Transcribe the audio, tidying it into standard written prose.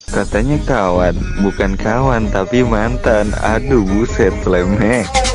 Katanya kawan, bukan kawan tapi mantan. Aduh buset, lemek.